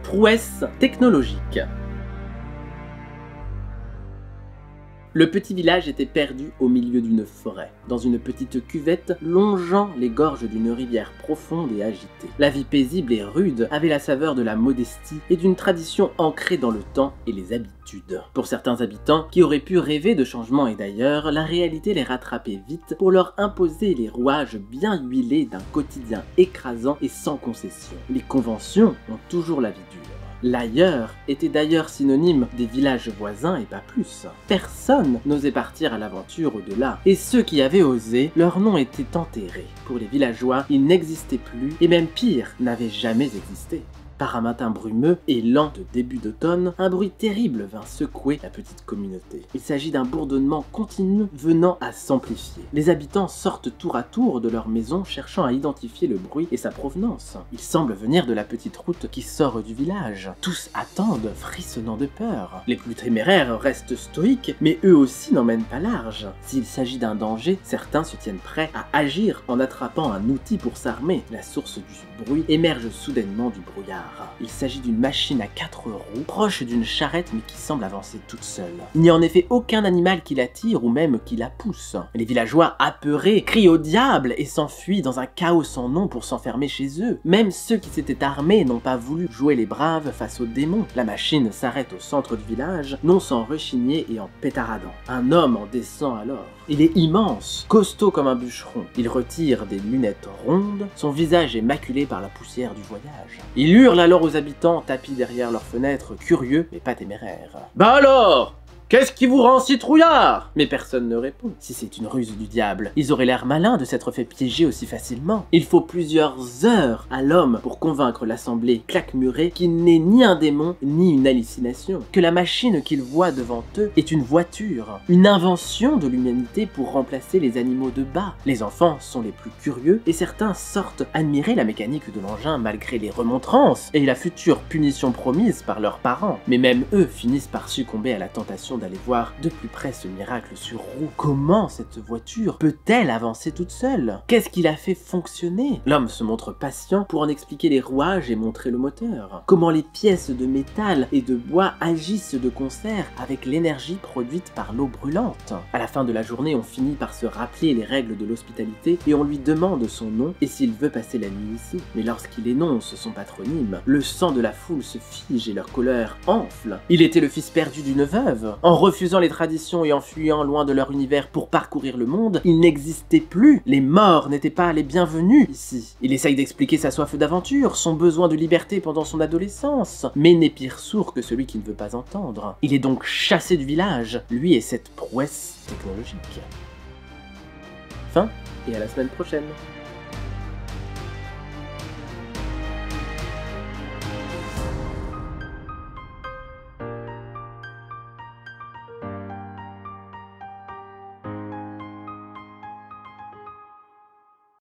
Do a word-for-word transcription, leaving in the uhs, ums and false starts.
Prouesse technologique. Le petit village était perdu au milieu d'une forêt, dans une petite cuvette longeant les gorges d'une rivière profonde et agitée. La vie paisible et rude avait la saveur de la modestie et d'une tradition ancrée dans le temps et les habitudes. Pour certains habitants qui auraient pu rêver de changement et d'ailleurs, la réalité les rattrapait vite pour leur imposer les rouages bien huilés d'un quotidien écrasant et sans concession. Les conventions ont toujours la vie dure. L'ailleurs était d'ailleurs synonyme des villages voisins et pas plus. Personne n'osait partir à l'aventure au-delà, et ceux qui avaient osé, leur nom était enterré. Pour les villageois, ils n'existaient plus, et même pire, n'avaient jamais existé. Par un matin brumeux et lent de début d'automne, un bruit terrible vint secouer la petite communauté. Il s'agit d'un bourdonnement continu venant à s'amplifier. Les habitants sortent tour à tour de leur maison cherchant à identifier le bruit et sa provenance. Il semble venir de la petite route qui sort du village. Tous attendent, frissonnant de peur. Les plus téméraires restent stoïques, mais eux aussi n'emmènent pas large. S'il s'agit d'un danger, certains se tiennent prêts à agir en attrapant un outil pour s'armer. La source du bruit émerge soudainement du brouillard. Il s'agit d'une machine à quatre roues, proche d'une charrette mais qui semble avancer toute seule. Il n'y a en effet aucun animal qui la tire ou même qui la pousse. Les villageois, apeurés, crient au diable et s'enfuient dans un chaos sans nom pour s'enfermer chez eux. Même ceux qui s'étaient armés n'ont pas voulu jouer les braves face aux démons. La machine s'arrête au centre du village, non sans rechigner et en pétaradant. Un homme en descend alors. Il est immense, costaud comme un bûcheron. Il retire des lunettes rondes, son visage est maculé par la poussière du voyage. Il hurle alors aux habitants tapis derrière leurs fenêtres, curieux mais pas téméraires. « Bah alors ? Qu'est-ce qui vous rend si trouillard ?» Mais personne ne répond. Si c'est une ruse du diable, ils auraient l'air malins de s'être fait piéger aussi facilement. Il faut plusieurs heures à l'homme pour convaincre l'assemblée claquemurée qu'il n'est ni un démon ni une hallucination, que la machine qu'ils voient devant eux est une voiture, une invention de l'humanité pour remplacer les animaux de bas. Les enfants sont les plus curieux et certains sortent admirer la mécanique de l'engin malgré les remontrances et la future punition promise par leurs parents. Mais même eux finissent par succomber à la tentation d'aller voir de plus près ce miracle sur roue. Comment cette voiture peut-elle avancer toute seule? Qu'est-ce qui la fait fonctionner? L'homme se montre patient pour en expliquer les rouages et montrer le moteur. Comment les pièces de métal et de bois agissent de concert avec l'énergie produite par l'eau brûlante. À la fin de la journée, on finit par se rappeler les règles de l'hospitalité et on lui demande son nom et s'il veut passer la nuit ici. Mais lorsqu'il énonce son patronyme, le sang de la foule se fige et leur colère enfle. Il était le fils perdu d'une veuve. En refusant les traditions et en fuyant loin de leur univers pour parcourir le monde, il n'existait plus. Les morts n'étaient pas les bienvenus ici. Il essaye d'expliquer sa soif d'aventure, son besoin de liberté pendant son adolescence, mais n'est pire sourd que celui qui ne veut pas entendre. Il est donc chassé du village, lui et cette prouesse technologique. Fin, et à la semaine prochaine.